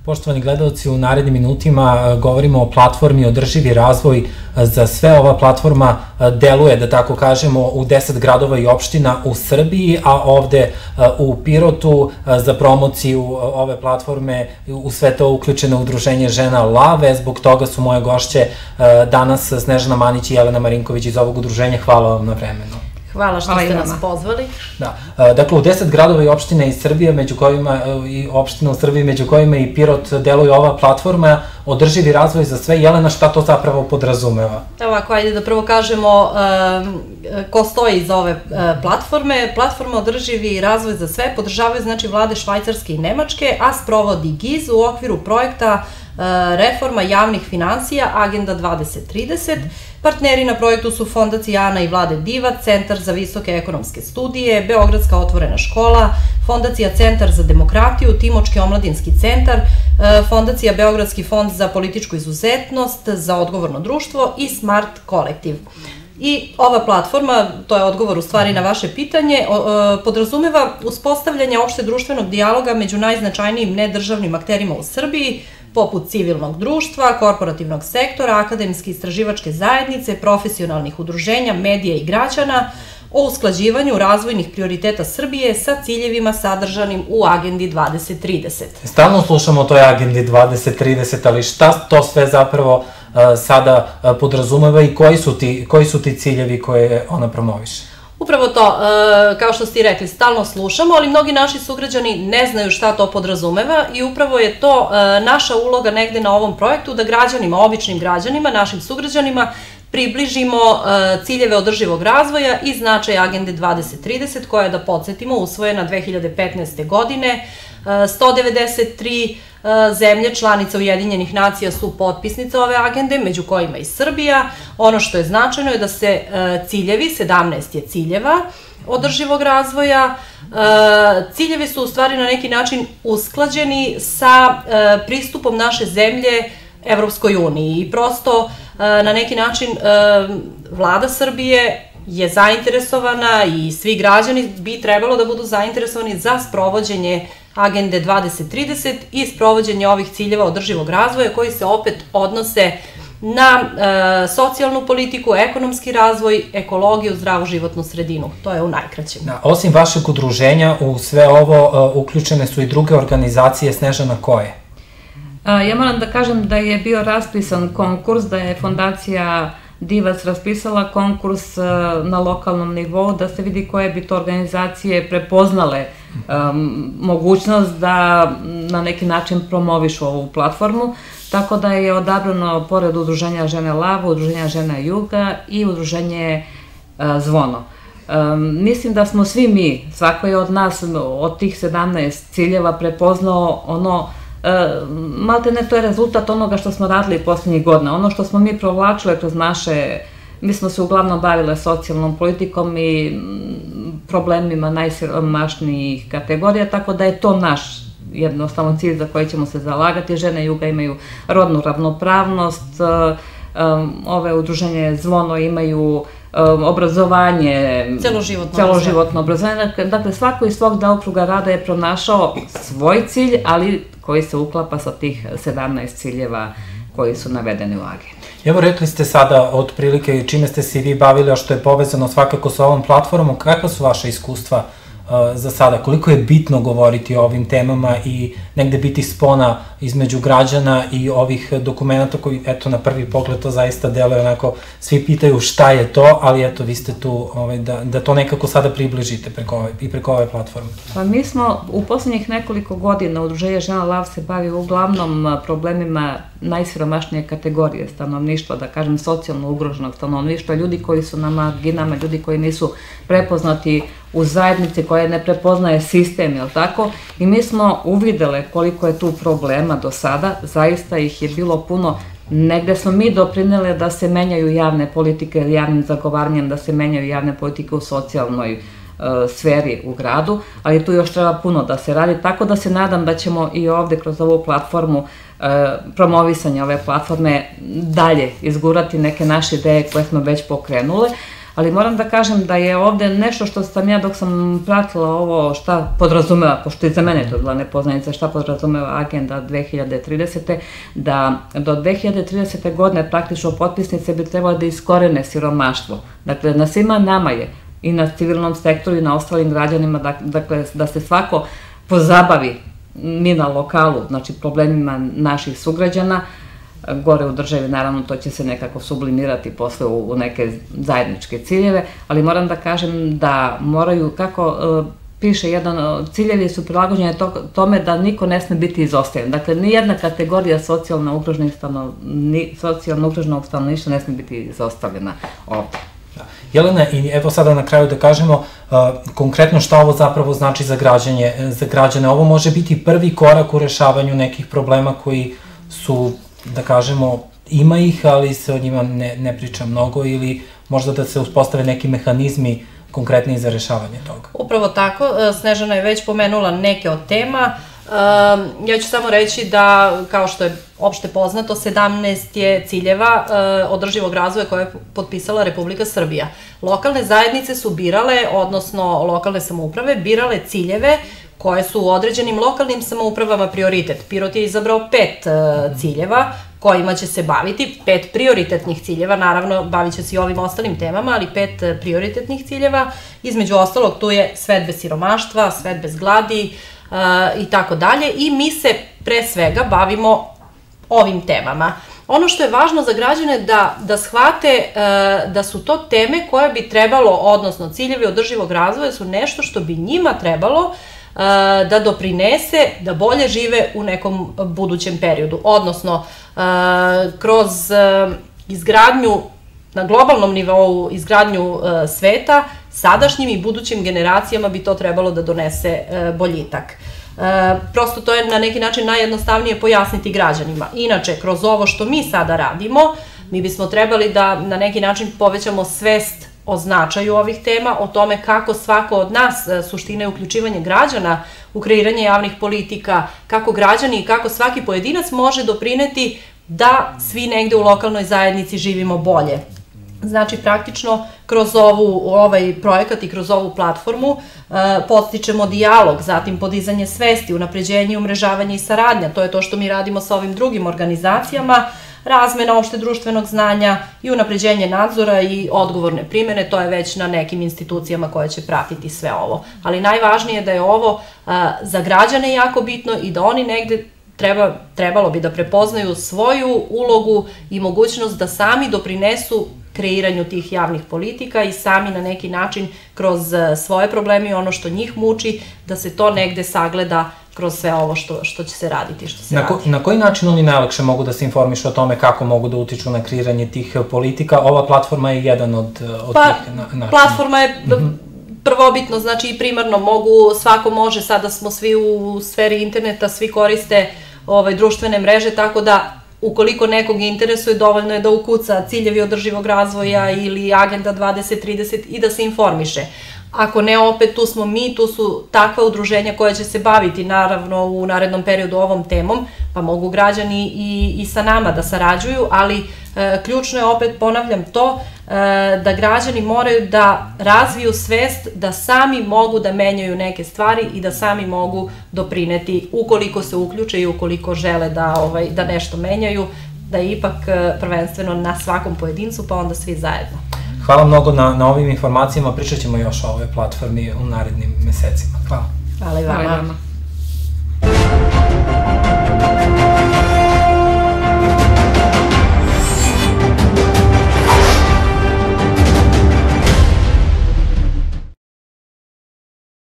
Poštovani gledalci, u narednim minutima govorimo o platformi Održivi razvoj za sve. Ova platforma deluje, da tako kažemo, u 10 gradova i opština u Srbiji, a ovde u Pirotu za promociju ove platforme u sve to uključeno udruženje žena Lave. Zbog toga su moje gošće danas Snežana Manić i Jelena Marinković iz ovog udruženja. Hvala vam na vremenu. Hvala što ste nas pozvali. Dakle, u 10 gradova i opština iz Srbije, opština u Srbiji, među kojima i Pirot, deluje ova platforma Održivi razvoj za sve. Jelena, šta to zapravo podrazumeva? Evo ovako, ajde da prvo kažemo ko stoji iza ove platforme. Platforma Održivi razvoj za sve podržavaju znači vlade Švajcarske i Nemačke, a sprovodi GIZ u okviru projekta Reforma javnih finansija Agenda 2030. Partneri na projektu su Fondacija Ana i Vlade Divac, Centar za visoke ekonomske studije, Beogradska otvorena škola, Fondacija Centar za demokratiju, Timočki omladinski centar, Fondacija Beogradski fond za političku izuzetnost, za odgovorno društvo i Smart kolektiv. I ova platforma, to je odgovor u stvari na vaše pitanje, podrazumeva uspostavljanje opšte društvenog dijaloga među najznačajnijim nedržavnim akterima u Srbiji, poput civilnog društva, korporativnog sektora, akademske istraživačke zajednice, profesionalnih udruženja, medija i građana, o usklađivanju razvojnih prioriteta Srbije sa ciljevima sadržanim u Agendi 2030. Stalno slušamo o toj Agendi 2030, ali šta to sve zapravo sada podrazumeva i koji su ti ciljevi koje ona promoviše? Upravo to, kao što ste i rekli, stalno slušamo, ali mnogi naši sugrađani ne znaju šta to podrazumeva i upravo je to naša uloga negde na ovom projektu, da građanima, običnim građanima, našim sugrađanima, približimo ciljeve održivog razvoja i značaj Agende 2030, koja je, da podsjetimo, usvojena 2015. godine. 193 zemlje članice Ujedinjenih nacija su potpisnice ove agende, među kojima i Srbija. Ono što je značajno je da se ciljevi, 17 je ciljeva održivog razvoja, ciljevi su u stvari na neki način usklađeni sa pristupom naše zemlje Evropskoj uniji i prosto na neki način vlada Srbije je zainteresovana i svi građani bi trebalo da budu zainteresovani za sprovođenje Agende 2030 i sprovođenje ovih ciljeva održivog razvoja koji se opet odnose na socijalnu politiku, ekonomski razvoj, ekologiju, zdravu životnu sredinu. To je u najkraćem. Osim vašeg udruženja, u sve ovo uključene su i druge organizacije. Snežana, koje? Ja moram da kažem da je bio raspisan konkurs, da je Fondacija Divac raspisala konkurs na lokalnom nivou, da se vidi koje bi to organizacije prepoznale mogućnost da na neki način promovišu ovu platformu, tako da je odabrano pored udruženja Žene Lava, udruženja Žena Juga i udruženje Zvono. Mislim da smo svi mi, svako je od nas, od tih 17 ciljeva prepoznao ono, malte ne, to je rezultat onoga što smo radili poslednjih godina, ono što smo mi provlačile kroz naše, mi smo se uglavnom bavile socijalnom politikom i problemima najsiromašnijih kategorija, tako da je to naš jednostavno cilj za koji ćemo se zalagati. Žene Juga imaju rodnu ravnopravnost, ove udruženje Zvono imaju obrazovanje, celoživotno obrazovanje, dakle svako iz svog delokruga rada je pronašao svoj cilj, ali koji se uklapa sa tih 17 ciljeva koji su navedeni u agendi. Evo, rekli ste sada otprilike čime ste se i vi bavili, a što je povezano svakako sa ovom platformom. Kakva su vaše iskustva za sada? Koliko je bitno govoriti o ovim temama i negde biti spona između građana i ovih dokumenta koji, eto, na prvi pogled to zaista deluje onako, svi pitaju šta je to, ali eto, vi ste tu da to nekako sada približite preko ove platforme. Pa mi smo u poslednjih nekoliko godina udruženje Žena Lav se bavi uglavnom problemima najsiromašnije kategorije stanovništva, da kažem socijalno ugroženog stanovništva, ljudi koji su na marginama, ljudi koji nisu prepoznati u zajednici, koja ne prepoznaje sistem, jel tako? I mi smo uvidele koliko je tu problema do sada, zaista ih je bilo puno. Negde smo mi doprinele da se menjaju javne politike, javnim zagovaranjem, da se menjaju javne politike u socijalnoj sferi u gradu, ali tu još treba puno da se radi, tako da se nadam da ćemo i ovde kroz ovu platformu, promovisanje ove platforme, dalje izgurati neke naše ideje koje smo već pokrenule, ali moram da kažem da je ovde nešto što sam ja dok sam pratila ovo šta podrazumeva, pošto je za mene to bila nepoznanica, šta podrazumeva Agenda 2030. Da do 2030. godine praktično potpisnice bi trebalo da iskorene siromaštvo. Dakle, na svima nama je, i na civilnom sektoru i na ostalim građanima, dakle, da se svako pozabavi, mi na lokalu, znači problemima naših sugrađana, gore u državi, naravno to će se nekako sublimirati posle u neke zajedničke ciljeve, ali moram da kažem da moraju, kako piše jedan, ciljevi su prilagođeni tome da niko ne sme biti izostavljen. Dakle, nijedna kategorija socijalno ugroženog stanovništva ne sme biti izostavljena ovde. Jelena, i evo sada na kraju da kažemo konkretno šta ovo zapravo znači za građane. Ovo može biti prvi korak u rešavanju nekih problema koji su, da kažemo, ima ih, ali se o njima ne priča mnogo, ili možda da se uspostave neki mehanizmi konkretniji za rešavanje toga. Upravo tako, Snežana je već pomenula neke od tema. Ja ću samo reći da, kao što je opšte poznato, 17 je ciljeva održivog razvoja koje je potpisala Republika Srbija. Lokalne zajednice su birale, odnosno lokalne samouprave, birale ciljeve koje su u određenim lokalnim samoupravama prioritet. Pirot je izabrao 5 ciljeva kojima će se baviti, 5 prioritetnih ciljeva, naravno bavit će se i ovim ostalim temama, ali 5 prioritetnih ciljeva. Između ostalog tu je svet bez siromaštva, svet bez gladi i tako dalje, i mi se pre svega bavimo ovim temama. Ono što je važno za građane da shvate da su to teme koje bi trebalo, odnosno ciljevi održivog razvoja su nešto što bi njima trebalo da doprinese da bolje žive u nekom budućem periodu, odnosno kroz izgradnju na globalnom nivou, izgradnju sveta, sadašnjim i budućim generacijama bi to trebalo da donese boljitak. Prosto to je na neki način najjednostavnije pojasniti građanima. Inače, kroz ovo što mi sada radimo, mi bismo trebali da na neki način povećamo svest o značaju ovih tema, o tome kako svako od nas, suština je uključivanje građana u kreiranje javnih politika, kako građani i kako svaki pojedinac može doprineti da svi negde u lokalnoj zajednici živimo bolje. Znači, praktično, kroz ovaj projekat i kroz ovu platformu podstičemo dijalog, zatim podizanje svesti, unapređenje, umrežavanje i saradnja. To je to što mi radimo sa ovim drugim organizacijama, razmena opšte društvenog znanja i unapređenje nadzora i odgovorne primene. To je već na nekim institucijama koje će pratiti sve ovo. Ali najvažnije je da je ovo za građane jako bitno i da oni negde trebalo bi da prepoznaju svoju ulogu i mogućnost da sami doprinesu kreiranju tih javnih politika i sami na neki način kroz svoje probleme i ono što njih muči, da se to negde sagleda kroz sve ovo što će se raditi i što se radi. Na koji način oni najlakše mogu da se informišu o tome kako mogu da utiču na kreiranje tih politika? Ova platforma je jedan od tih načina. Platforma je prvobitno, znači i primarno svako može, sada smo svi u sferi interneta, svi koriste društvene mreže, tako da ukoliko nekog interesuje, dovoljno je da ukuca ciljevi održivog razvoja ili Agenda 2030 i da se informiše. Ako ne, opet tu smo mi, tu su takva udruženja koja će se baviti naravno u narednom periodu ovom temom, pa mogu građani i sa nama da sarađuju, ali ključno je, opet ponavljam to, da građani moraju da razviju svest da sami mogu da menjaju neke stvari i da sami mogu doprineti, ukoliko se uključe i ukoliko žele da nešto menjaju, da je ipak prvenstveno na svakom pojedincu, pa onda svi zajedno. Hvala mnogo na ovim informacijama, pričat ćemo još o ovoj platformi u narednim mesecima. Hvala. Hvala i vama.